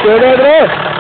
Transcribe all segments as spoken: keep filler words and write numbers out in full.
Kjør det, bro!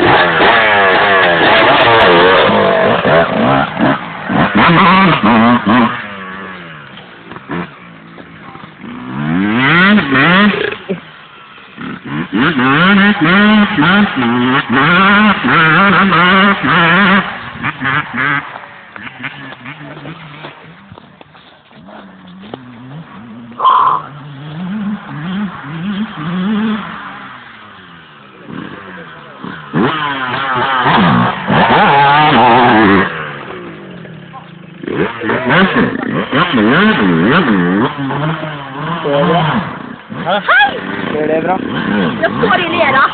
Hei! Gjør det bra? Jeg står i lera.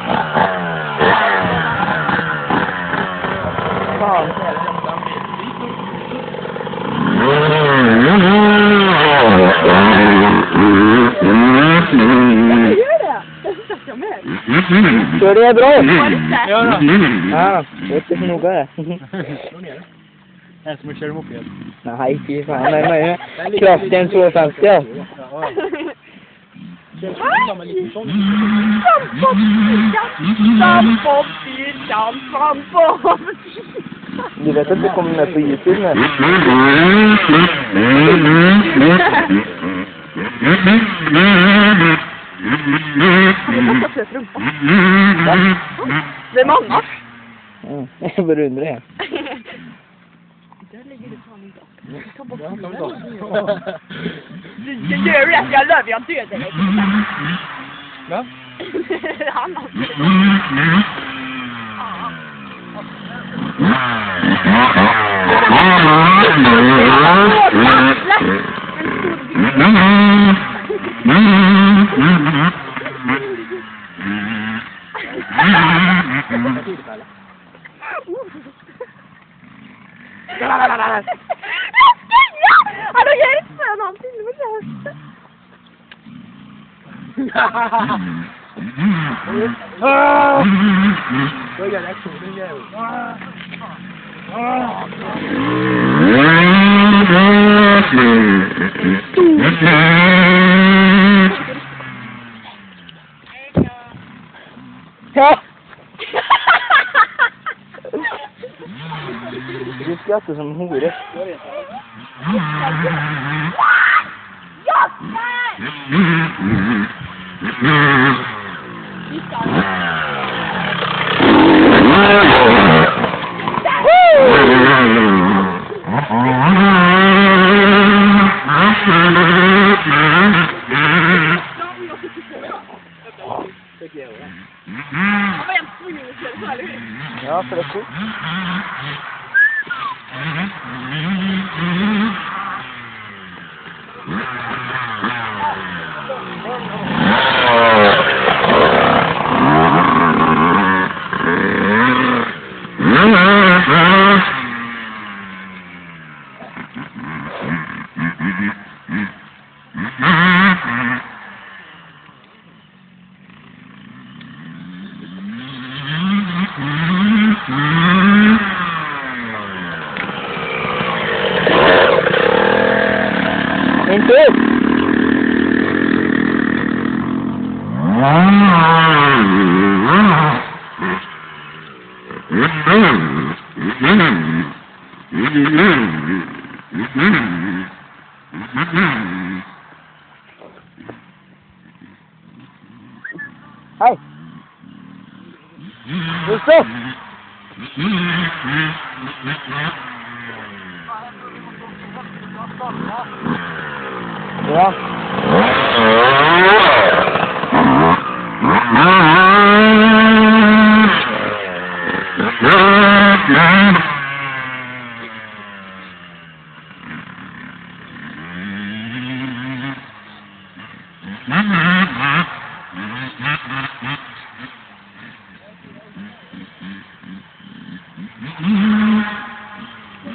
Faen. Gjør det? Jeg synes jeg mer. Gjør det bra? Ja da. Ja, det er ikke så noe det. En som kjører dem opp igjen. Nei, fy faen, det er mye kraft i en to femti, ja. Du vet at det kommer med på YouTube, men... Det er mange. Jeg bare undrer, jeg. Der ligger det faen ikke opp. Ta bort det. Du gjør det, jeg løper, jeg døde deg. Ja? Han har Har du hjelp med en annen til med kjæreste? Så gjør jeg sånn, det gjør Ja! Du skratter som en hore. Ja! Ja, for det er fort. Min tur! Hei! Stopp! Ja.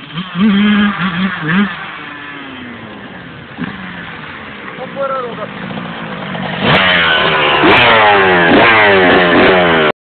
Kom på det, Robert.